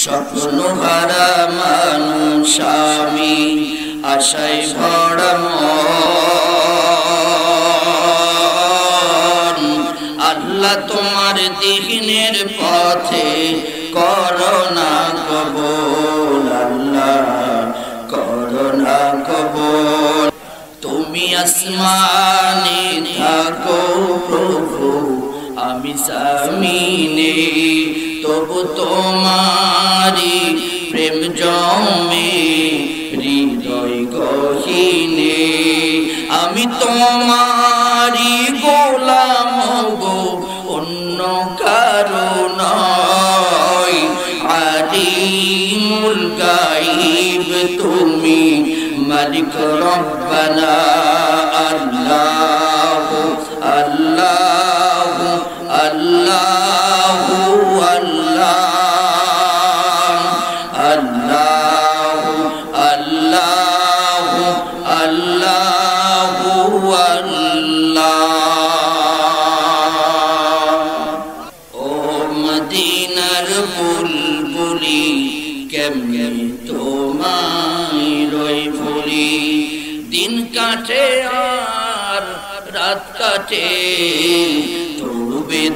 স্বপ্নহারা মানুষ আমি আশায় ভরা মন। আল্লাহ তোমার দ্বীনের পথে করোনা কবুল, আল্লাহ করোনা কবুল। তুমি আসমানে থাকো প্রভু, আমি জামিনে, তবু তোমারি প্রেম জমে হৃদয় গহীনে। আমি তোমারি গোলাম গো, অন্য কারো নয়। আলিমুল গায়ব তুমি, মালিক রব্বানা। আল্লাহু আল্লাহু আল্লাহু আল্লাহু আল্লাহু আল্লাহু আল্লাহ। ও মদিনার বুলবুলি, কেমনে তোমায় রই ভুলি। দিন কাটে আর রাত কাটে, তবু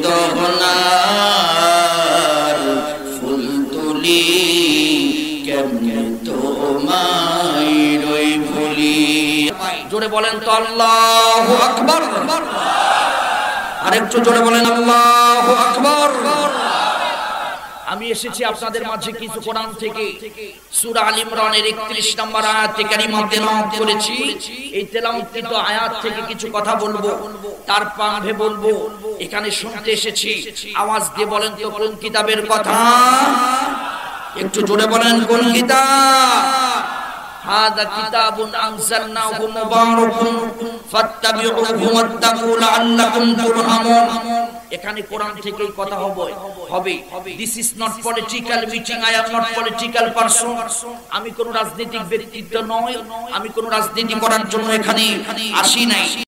বেদনার ফুল তুলি। কেমনে তোমায় রই ভুলি। জোরে বলেন তো আল্লাহু আকবার। আরেকটু জোরে বলেন আল্লাহু আকবার। আমি এসেছি আপনাদের মাঝে কিছু কোরআন থেকে সূরা আল ইমরানের 31 নম্বর আয়াতে কারিমা তেলাওয়াত করেছি। এই তেলাওয়াতকৃত আয়াত থেকে কিছু কথা বলবো, তার পাঁভে বলবো। এখানে শুনতে এসেছি, আওয়াজ দিয়ে বলেন তো কোন কিতাবের কথা? একটু জোরে বলেন কোন কিতাব? হাদা কিতাবুন আনজালনাহু মুবারাকুন ফাত্তাবিউহু ওয়াত্তাকু লাআল্লাকুম তুরহামুন। এখানে কোরআন থেকেই কথা হবে। This is not political meeting, I am not political person. আমি কোন রাজনৈতিক ব্যক্তিত্ব নই, আমি কোন রাজনীতি করার জন্য এখানে আসি নাই।